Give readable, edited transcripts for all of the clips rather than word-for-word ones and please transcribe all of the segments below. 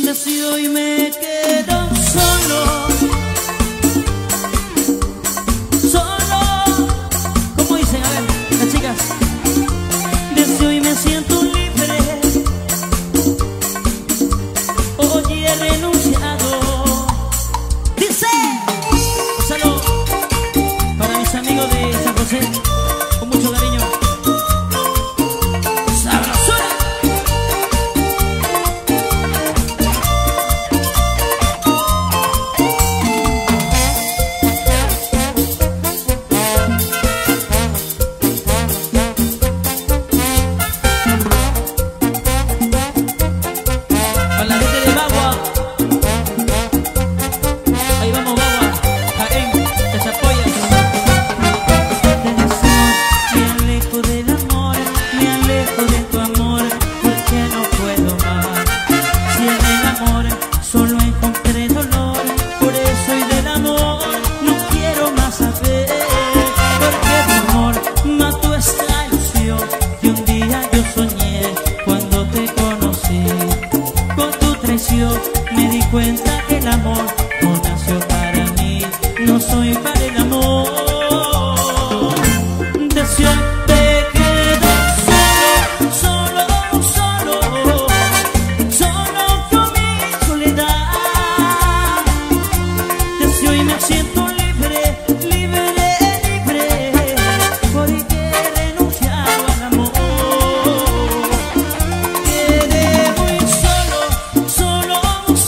decido y me quedo solo, solo, como dicen, a ver, las chicas, decido y me siento libre, hoy he renunciado, dice, un saludo para mis amigos de San José, con mucho cariño. Me di cuenta que el amor no nació para mí, no soy para el amor. Deseo te quedo solo, solo, solo, solo con mi soledad. Deseo y me siento libre, libre, libre, porque he renunciado al amor. Quedé muy solo, solo.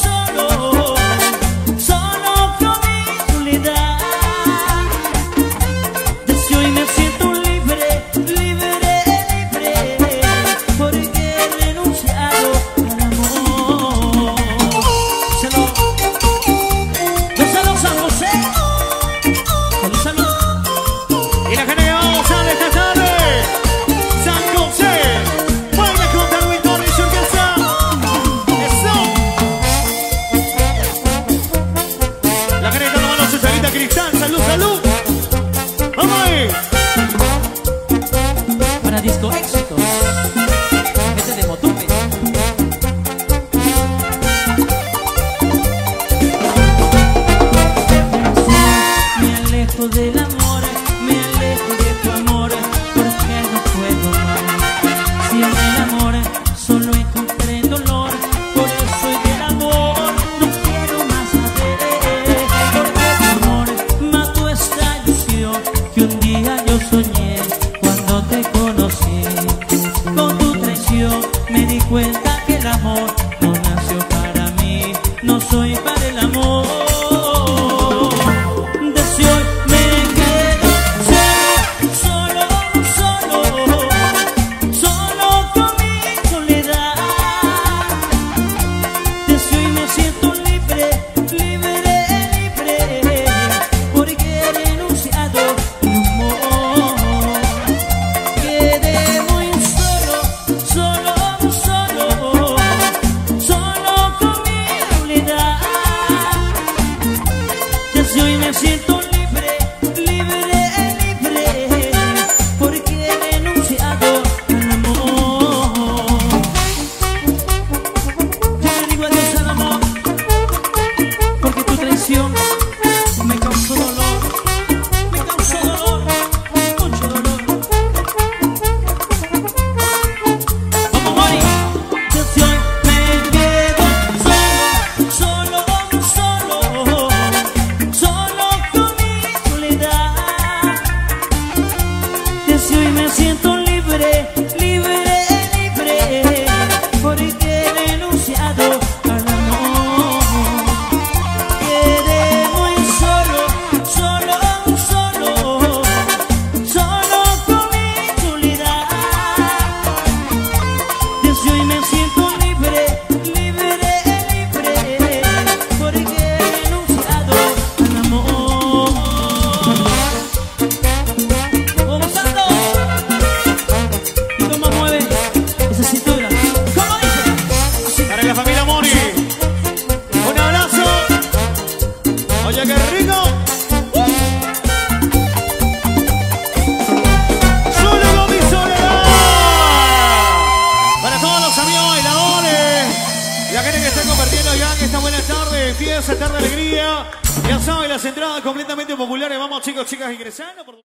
Disco éxito, este de Motupe. Me alejo del amor, me alejo de tu amor, porque no puedo más. Si en el amor solo encontré dolor, por eso del amor no quiero más saber. Porque tu amor mató esta ilusión que un día yo soñé cuando te conocí. Con tu traición me di cuenta que el amor no nació para mí, no soy para el amor. Deseo me quedo solo, solo, solo, solo con mi soledad. Deseo y me siento libre, libre, libre, porque he renunciado al amor. Quedé muy solo, solo, solo, solo con mi soledad. Deseo y me siento libre, libre, libre, porque he renunciado al amor. Yo le digo adiós al amor, porque tu traición me causó dolor, mucho dolor. Vamos, Mori. Deseo me quedo solo, solo, solo con mi soledad. Deseo y me siento libre, libre, libre, porque he renunciado al amor. Quedé muy solo, solo, solo, solo con mi soledad. Deseo y me siento libre, libre, libre, porque he renunciado al amor. Vamos, Santo. ¿Y cómo mueve esa cintura? ¿Cómo dice? Así. Para la familia Mori, un abrazo. Oye, qué rico. Solo con mi soledad. Para todos los amigos bailadores, la gente que está compartiendo de fiesta, tarde de alegría. Ya saben, las entradas completamente populares. Vamos, chicos, chicas, ingresando.